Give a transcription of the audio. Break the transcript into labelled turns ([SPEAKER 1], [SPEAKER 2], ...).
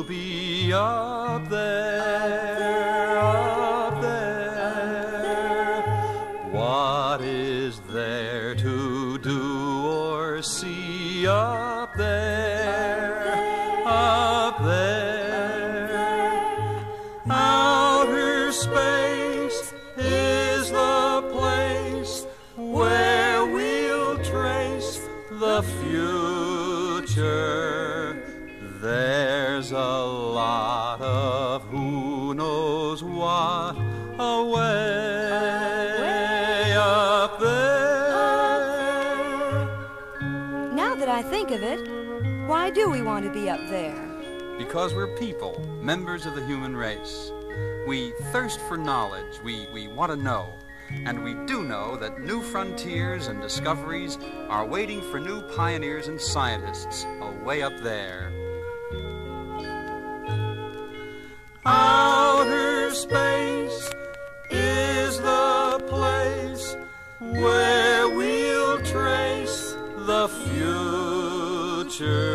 [SPEAKER 1] we'll be up there, up there. What is there to do or see up there, up there? Outer space is the place where we'll trace the future. There's a lot of who knows what away up there.
[SPEAKER 2] Now that I think of it, why do we want to be up there?
[SPEAKER 1] Because we're people, members of the human race. We thirst for knowledge, we want to know. And we do know that new frontiers and discoveries are waiting for new pioneers and scientists away up there. Outer space is the place where we'll trace the future.